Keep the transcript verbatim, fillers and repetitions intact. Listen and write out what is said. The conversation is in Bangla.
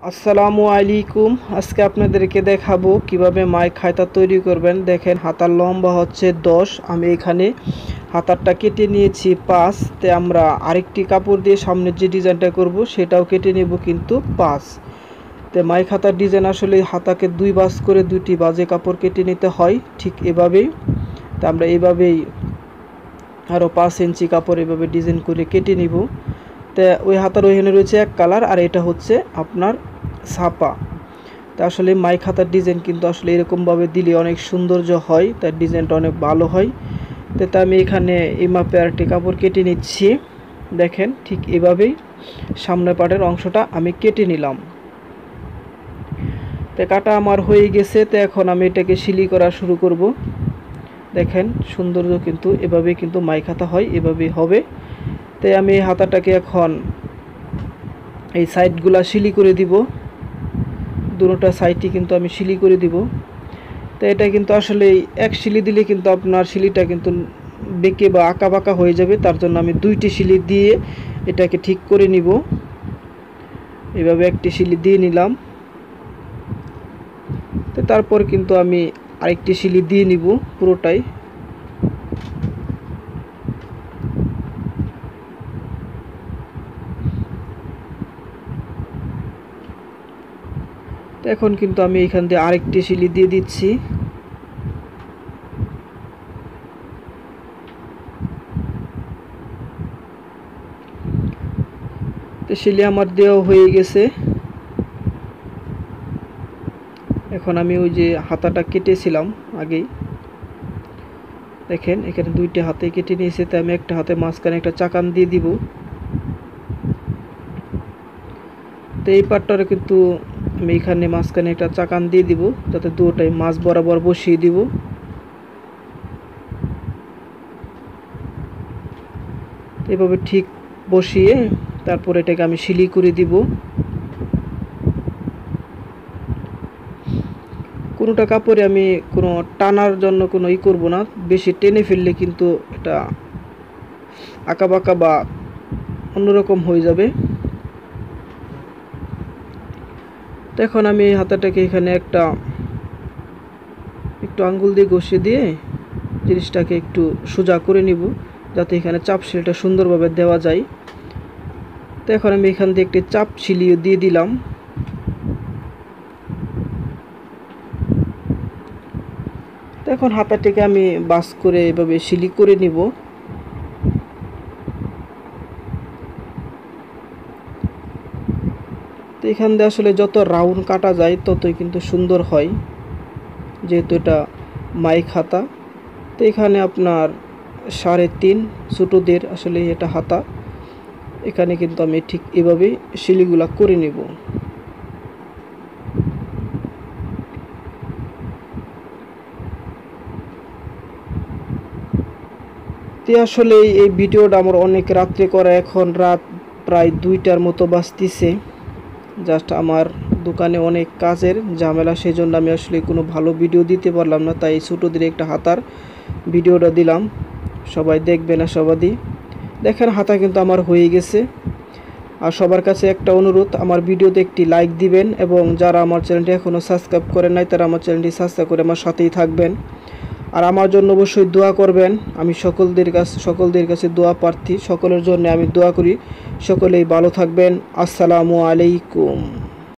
আসসালামু আলাইকুম। আজকে আপনাদেরকে দেখাবো কিভাবে মাই খাতা তৈরি করবেন। দেখেন হাতার লম্বা হচ্ছে দশ, আমি এখানে হাতারটা কেটে নিয়েছি পাঁচ। তে আমরা আরেকটি কাপড় দিয়ে সামনের যে ডিজাইনটা করব সেটাও কেটে নেব কিন্তু পাঁচ। তে মাই খাতার ডিজাইন আসলে হাতাকে দুই ভাঁজ করে দুটি ভাঁজে কাপড় কেটে নিতে হয়, ঠিক এভাবেই। তা আমরা এভাবেই আরও পাঁচ ইঞ্চি কাপড় এভাবে ডিজাইন করে কেটে নিব। তা ওই হাতার ওইখানে রয়েছে এক কালার, আর এটা হচ্ছে আপনার ছাপা। তা আসলে মাই খাতার ডিজাইন কিন্তু আসলে এরকমভাবে দিলে অনেক সৌন্দর্য হয়, তার ডিজাইনটা অনেক ভালো হয়। তো আমি এখানে এই মাপে আরেকটি কাপড় কেটে নিচ্ছি। দেখেন ঠিক এভাবেই সামনের পাটের অংশটা আমি কেটে নিলাম। তো কাটা আমার হয়ে গেছে। তো এখন আমি এটাকে সিলাই করা শুরু করব। দেখেন সৌন্দর্য কিন্তু এভাবেই কিন্তু মাই খাতা হয়, এভাবেই হবে। তাই আমি এই হাতাটাকে এখন এই সাইডগুলা সিলাই করে দিব, দুটোটা সাইডই কিন্তু আমি সিলাই করে দিব। তো এটা কিন্তু আসলে এক সিলি দিলে কিন্তু আপনার সিলিটা কিন্তু বেঁকে বা আঁকা বাঁকা হয়ে যাবে, তার জন্য আমি দুইটি সিলি দিয়ে এটাকে ঠিক করে নিব। এভাবে একটি সিলি দিয়ে নিলাম। তো তারপর কিন্তু আমি আরেকটি সিলি দিয়ে নিব পুরোটাই। তো এখন কিন্তু আমি এখান দিয়ে আরেকটি সিলি দিয়ে দিচ্ছি। তো সিলি আমার দেওয়া হয়ে গেছে। এখন আমি ওই যে হাতাটা কেটেছিলাম আগেই, দেখেন এখানে দুইটি হাতে কেটে নিয়েছে। তাই আমি একটা হাতে মাঝখানে একটা চাকান দিয়ে দিব। তো এই পাটটারে কিন্তু আমি এখানে মাঝখানে একটা চাকান দিয়ে দিব, যাতে দুটোটাই মাছ বরাবর বসিয়ে দিব। এভাবে ঠিক বসিয়ে তারপর এটাকে আমি সিলাই করে দিব। কোনোটা কাপড়ে আমি কোনো টানার জন্য কোনো ই করব না, বেশি টেনে ফেললে কিন্তু এটা আঁকা বাঁকা বা অন্যরকম হয়ে যাবে। তো এখন আমি এই হাতাটাকে এখানে একটা একটু আঙ্গুল দিয়ে ঘষে দিয়ে জিনিসটাকে একটু সোজা করে নিব, যাতে এখানে চাপ সিলিটা সুন্দরভাবে দেওয়া যায়। তো এখন আমি এখান দিয়ে একটি চাপ সিলিও দিয়ে দিলাম। তো এখন হাতাটিকে আমি বাস করে এভাবে সিলি করে নিব। তো এখান দিয়ে আসলে যত রাউন্ড কাটা যায় ততই কিন্তু সুন্দর হয়, যেহেতু এটা মাই খাতা। তো এখানে আপনার সাড়ে তিন ছোটোদের আসলে এটা হাতা। এখানে কিন্তু আমি ঠিক এভাবেই সিলিগুলা করে নিব। তো আসলে এই ভিডিওটা আমার অনেক রাত্রে করা, এখন রাত প্রায় দুইটার মতো বাজতেছে। জাস্ট আমার দোকানে অনেক কাজের ঝামেলা, সেই জন্য আমি আসলে কোনো ভালো ভিডিও দিতে পারলাম না, তাই ছোটোদের একটা হাতার ভিডিওটা দিলাম। সবাই দেখবেন আশাবাদী। দেখেন হাতা কিন্তু আমার হয়ে গেছে। আর সবার কাছে একটা অনুরোধ, আমার ভিডিওতে একটি লাইক দিবেন, এবং যারা আমার চ্যানেলটি এখনও সাবস্ক্রাইব করেন নাই তারা আমার চ্যানেলটি সাবস্ক্রাইব করে আমার সাথেই থাকবেন। আর আমার জন্য অবশ্যই দোয়া করবেন। আমি সকলদের কাছে সকলদের কাছে দোয়া প্রার্থী, সকলের জন্য আমি দোয়া করি। সকলেই ভালো থাকবেন। আসসালামু আলাইকুম।